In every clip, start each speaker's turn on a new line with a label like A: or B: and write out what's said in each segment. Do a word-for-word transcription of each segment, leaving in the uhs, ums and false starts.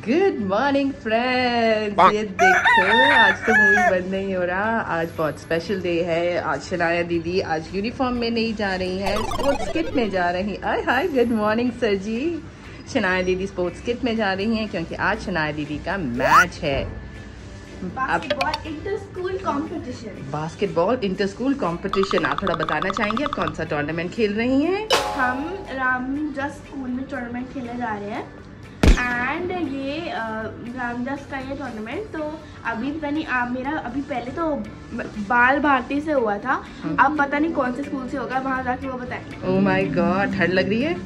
A: Good morning friends. ये देखो आज तो मूवी बंद नहीं हो रहा, आज बहुत स्पेशल डे है। आज शनाया दीदी आज यूनिफॉर्म में नहीं जा रही है, स्पोर्ट्स किट में जा रही। आय hi, good morning sir ji. Shanaya दीदी स्पोर्ट्स किट में जा रही हैं क्योंकि आज शनाया दीदी का मैच है।
B: Basketball inter school competition.
A: Basketball inter school competition. आप थोड़ा बताना चाहेंगे आप कौन सा टूर्नामेंट खेल रही हैं?
B: हम रामदास स्कूल में टूर्नामेंट खेलने जा रहे हैं एंड ये रामदास का ये टूर्नामेंट तो अभी पता नहीं आप मेरा अभी पहले तो बाल भारती से हुआ था, अब पता नहीं कौन से स्कूल से होगा, वहाँ जाके वो बताएंगे।
A: ओह माय गॉड, ठंड लग रही है?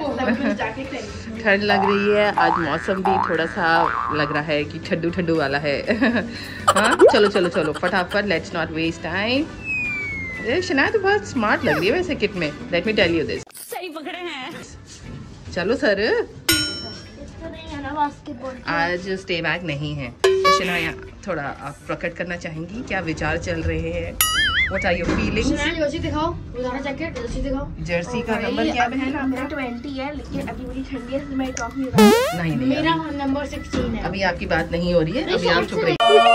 A: ठंड लग रही है। आज मौसम भी थोड़ा सा लग रहा है कि ठंडू ठंडू वाला है। हाँ चलो चलो चलो फटाफट, let's not waste time. Shanaya तो बहुत स्मार्ट लग रही है वैसे किट में, let me tell you this.
B: सही पकड़े हैं।
A: चलो सर,
B: बास्केटबॉल
A: आज स्टे बैक नहीं है तो शनाया थोड़ा आप प्रकट करना चाहेंगी, क्या विचार चल रहे हैं? What are your feelings?
B: Jersey दिखाओ, उधारा जैकेट जर्सी दिखाओ।
A: जर्सी का नंबर क्या बहन आपका?
B: मेरा ट्वेंटी है लेकिन अभी बड़ी ठंडी है इसलिए मैं ट्रॉफी नहीं उतारूंगा।
A: नहीं नहीं,
B: मेरा नंबर सिक्सटीन है।
A: अभी आपकी बात नहीं हो रही है, अभी आप चुप रहिए।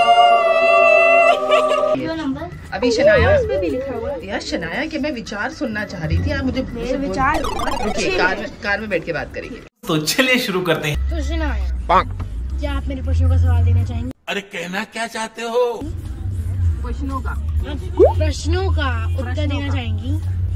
B: नंबर
A: अभी शनाया
B: उसमें भी लिखा हुआ है।
A: यार शनाया कि मैं विचार सुनना चाह रही थी, आप मुझे
B: मेरे विचार
A: ओके कार में कार में बैठ के बात करेंगे।
C: तो चलिए शुरू करते हैं।
B: तो शनाया, क्या आप मेरे प्रश्नों का सवाल देना चाहेंगे?
C: अरे कहना क्या चाहते हो?
A: प्रश्नों का
B: प्रश्नों का उत्तर देना चाहेंगी?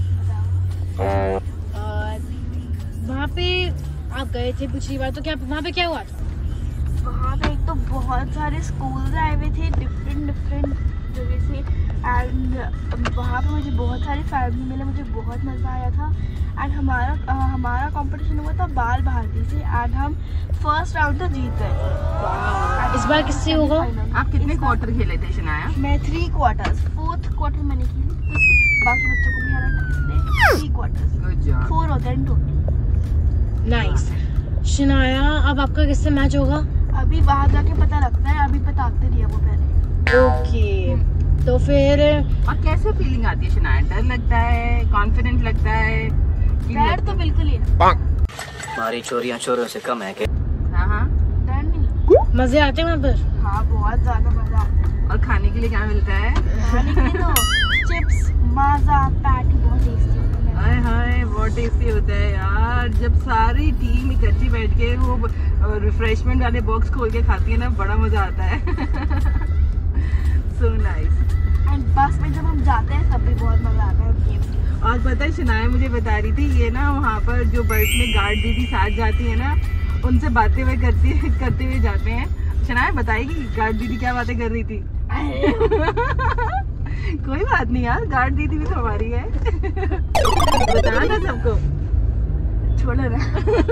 B: वहाँ पे आप गए थे पिछली बार, तो क्या वहाँ पे क्या हुआ था? वहाँ पे एक तो बहुत सारे स्कूल्स आए हुए थे डिफरेंट डिफरेंट जगह से एंड वहाँ पे मुझे बहुत सारी फैमिली मिले, मुझे बहुत मज़ा आया था। एंड हमारा uh, हमारा कंपटीशन हुआ था बाल भारती से एंड हम फर्स्ट राउंड तो जीत गए थे। इस बार किससे होगा?
A: आप कितने क्वार्टर खेले थे शनाया?
B: मैं थ्री क्वार्टर्स, फोर्थ क्वार्टर मैंने खेली, बाकी बच्चों को भी आना था इसलिए थ्री क्वार्टर्स, फोर होते हैं टोटल। नाइस। शनाया, अब आपका किससे मैच होगा? अभी वहाँ जाके पता लगता है, अभी बताते नहीं है वो पहले। ओके, तो फिर
A: और कैसे फीलिंग आती है शनाया? डर लगता है, कॉन्फिडेंट लगता है?
B: डर तो बिल्कुल ही नहीं।
D: हमारी चोरियां चोरों से कम है क्या?
A: हाँ हाँ,
B: डर नहीं। मजे आते हैं वहाँ पर? हाँ बहुत ज्यादा मजा आता है।
A: और खाने के लिए क्या मिलता है?
B: खाने के लिए तो चिप्स, माजा, पैटी बहुत टेस्टी होता है।
A: हाय हाय, बहुत टेस्टी होता है यार। जब सारी टीम इकट्ठी बैठ के वो रिफ्रेशमेंट वाले बॉक्स खोल के खाती है ना, बड़ा मजा आता है। So nice.
B: एंड बस में जब हम जाते हैं तब भी बहुत मजा आता है।
A: और पता है शनाया मुझे बता रही थी, ये ना वहाँ पर जो बस में गार्ड दीदी साथ जाती है ना, उनसे बातें हुए करती करते हुए जाते हैं। शनाया बताएगी गार्ड दीदी क्या बातें कर रही थी? कोई बात नहीं यार, गार्ड दीदी भी तो हमारी है। बताना ना सबको।
B: छोड़ो ना।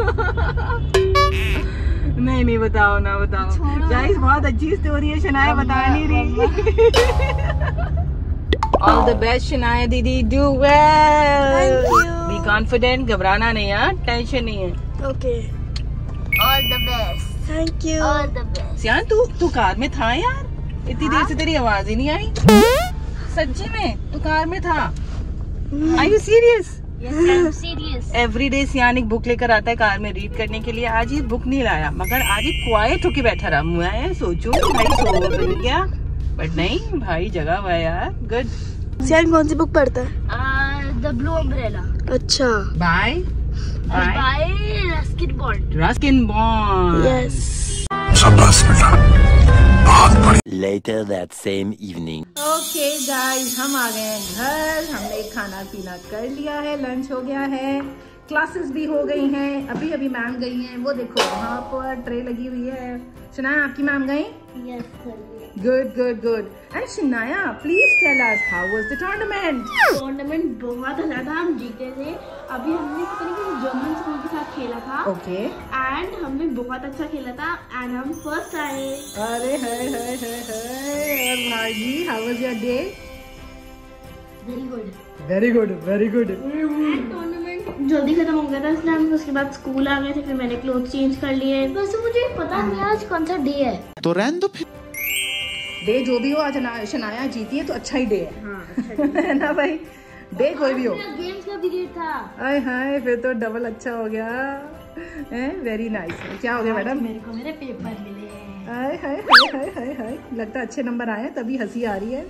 A: नहीं नहीं, बताओ ना बताओ। गाइस बहुत अच्छी स्टोरी है, शनाया बता नहीं रही। All the best शनाया दीदी, do well.
B: Thank you.
A: Be confident, घबराना नहीं यार, टेंशन नहीं है।
B: Okay. All the best. Thank you. All the best.
A: सियान तू तू कार में था यार, इतनी देर से तेरी आवाज ही नहीं आई। सच्ची में तू कार में था? Are you serious?
B: Yes, I'm serious.
A: Every day Siyan एक बुक लेकर आता है कार में रीड करने के लिए, आज ये बुक नहीं लाया मगर आज ये क्वाइट होके बैठा रहा। मैं सोचूं भाई सो बन गया, बट नहीं भाई जगह हुआ यार। गुड।
B: सियान कौन सी बुक पढ़ता है? The blue umbrella. अच्छा।
A: By
B: by Ruskin Bond.
A: Ruskin Bond.
B: Yes.
C: शाबाश बेटा, बहुत बढ़िया।
D: Later that same evening.
A: Okay guys, हम आ गए हैं घर, हमने खाना पीना कर लिया है, लंच हो गया है, क्लासेस भी हो गई हैं। अभी अभी मैम गई हैं, वो देखो वहाँ पर ट्रे लगी हुई है। शनाया आपकी मैम गई?
B: Yes sir.
A: Good good good. And Shanaya please tell us how was the tournament?
B: Tournament बहुत अच्छा था, हम जीते थे। अभी हमने पता नहीं किसी जर्मन स्कूल के साथ खेला था।
A: ओके।
B: एंड हमने बहुत अच्छा खेला था एंड हम फर्स्ट आए।
A: अरे हाय हाय हाय हाय। और भाई how was your day?
B: Very good.
A: Very good very good.
B: Tournament जल्दी खत्म हो गया था इसलिए हम उसके बाद स्कूल आ गए थे, फिर मैंने क्लोथ चेंज कर लिए। वैसे मुझे पता नहीं आज कौन सा डे है,
C: तो रहने दो फिर।
A: डे जो भी हो, आज शनाया जीती है तो अच्छा ही डे है।
B: हाँ, अच्छा
A: है ना भाई? डे कोई भी हो।
B: गेम्स का पीरियड था।
A: हाय हाय, फिर तो डबल अच्छा हो गया। Very nice. क्या हो गया मैडम?
B: मेरे को मेरे पेपर मिले।
A: हाय हाय हाय हाय हाय हाय, लगता है अच्छे नंबर आए हैं तभी हंसी आ रही है।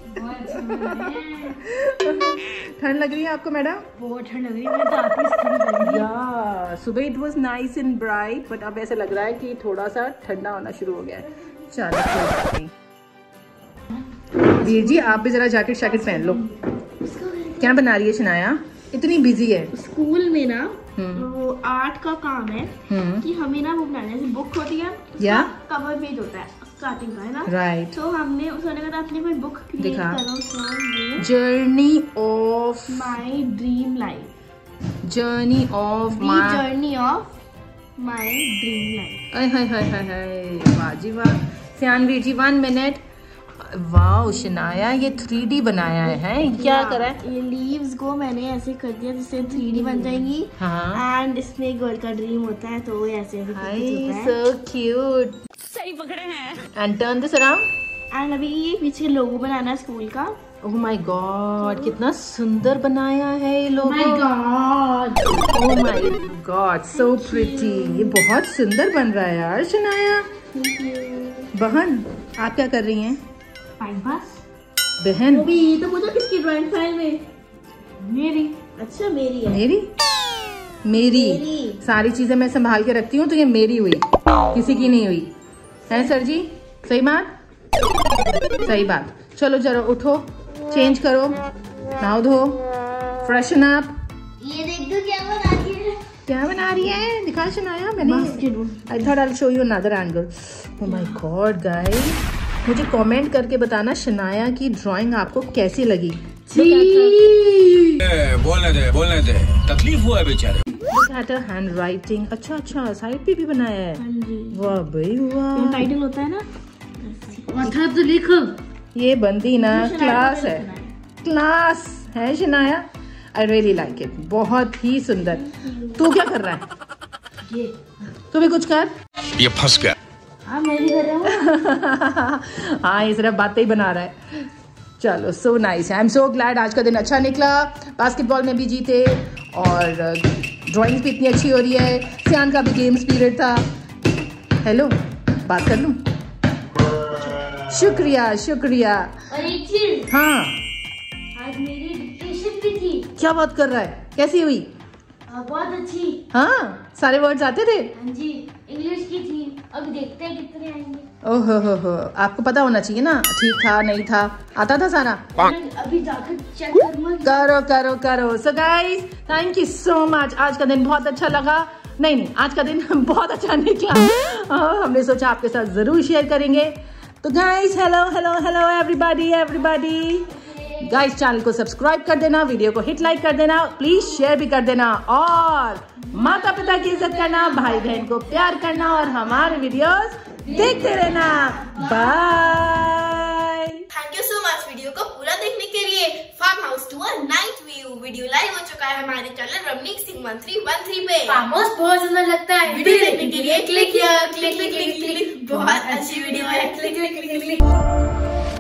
A: ठंड लग रही है आपको मैडम?
B: बहुत ठंड लग रही है, मैं तो आती इसकी
A: या सुबह it was nice and bright, but अब ऐसा लग रहा है कि थोड़ा सा ठंडा होना शुरू हो गया है। चलो कोई बात नहीं। वीर जी आप भी जरा जैकेट शैकेट पहन लो। क्या बना रही है शनाया? इतनी बिजी है।
B: स्कूल में ना वो आर्ट का काम है कि हमें ना वो बनाना है, बुक होती है
A: या
B: कवर पेज होता है स्टार्टिंग का, है ना?
A: राइट।
B: तो हमने उसने कहा अपनी कोई बुक क्रिएट करो, so
A: journey of
B: my dream life.
A: Journey of my
B: journey of my dream life.
A: Hi hi hi hi hi, वाह जी वाह। Siyanveer ji one minute. वाह शनाया ये थ्री डी बनाया है, क्या करा है?
B: ये लीव्स को मैंने ऐसे कर दिया जिससे थ्री डी बन जाएंगी।
A: हाँ।
B: एंड इसमें एक गर्ल का ड्रीम होता है तो ऐसे ऐसे
A: हाय
B: होता है।
A: So cute.
B: सही पकड़े हैं।
A: And turn this around.
B: And अभी ये पीछे लोगो बनाना है स्कूल का।
A: ओह माय गॉड कितना सुंदर बनाया है ये logo.
B: My god,
A: oh my god so pretty. ये बहुत सुंदर बन रहा है यार शनाया। बहन आप क्या कर रही हैं?
B: Time pass.
A: बहन
B: अभी ये तो मुझे किसकी ड्राइंग फाइल में? मेरी। अच्छा मेरी है।
A: मेरी मेरी
B: मेरी।
A: सारी चीजें मैं संभाल के रखती हूँ तो ये मेरी हुई, किसी की नहीं हुई है सर जी। सही बात, सही बात। चलो जरा उठो, चेंज करो, नहाओ धो, फ्रेशन अप।
B: ये देख दो क्या बना रही है।
A: क्या बना रही है? दिखा शनाया मैंने।
B: Basketball.
A: I thought I will show you another angle. Oh my god guys, मुझे कमेंट करके बताना शनाया की ड्राइंग आपको कैसी लगी।
C: बोलने दे बोलने दे, तकलीफ हुआ है बेचारे।
A: Look at her handwriting। अच्छा अच्छा साइड पे भी बनाया है।
B: हाँ जी।
A: वाह भाई वाह।
B: टाइटल होता है ना, अच्छा तो लिखो।
A: ये बंदी ना क्लास है, क्लास है Shanaya. I really like it, बहुत ही सुंदर। तू क्या कर रहा है?
B: ये
A: तू भी कुछ कर।
C: ये फंस गया।
B: हाँ मैं भी कर रहा हूँ।
A: हाँ ये सिर्फ बातें ही बना रहा है। चलो so nice, I am so glad आज का दिन अच्छा निकला। बास्केटबॉल में भी जीते और ड्राइंग भी इतनी अच्छी हो रही है। सियान का भी गेम्स पीरियड था। हेलो बात कर लूं? शुक्रिया शुक्रिया।
B: और एक चीज,
A: हाँ
B: आज मेरी डिक्टेशन भी थी।
A: क्या बात कर रहा है? कैसी हुई?
B: आ, बहुत अच्छी।
A: हाँ सारे वर्ड्स आते थे?
B: हाँ जी, इंग्लिश की थी। अब देखते हैं कितने आएंगे।
A: ओहो हो हो, आपको पता होना चाहिए ना, ठीक था नहीं था, आता था सारा।
B: अभी जाकर चेक करूंगा।
A: करो करो करो। So guys thank you so much, आज का दिन बहुत अच्छा लगा। नहीं नहीं आज का दिन बहुत अच्छा निकला। हमने सोचा आपके साथ जरूर शेयर करेंगे। तो guys hello hello hello everybody everybody guys, channel को सब्सक्राइब कर देना, वीडियो को हिट लाइक कर देना, प्लीज शेयर भी कर देना और माता पिता की इज्जत करना, भाई बहन को प्यार करना और हमारे वीडियोस देखते रहना। Bye.
B: Thank you so much video को पूरा देखने के लिए। Farm house tour night view video live हो चुका है हमारे channel Ramneek Singh one three one three पे। फार्म हाउस बहुत सुंदर लगता है, वीडियो देखने के लिए क्लिक किया क्लिक क्लिक क्लिक क्लिक। बहुत अच्छी वीडियो है, क्लिक क्लिक क्लिक क्लिक।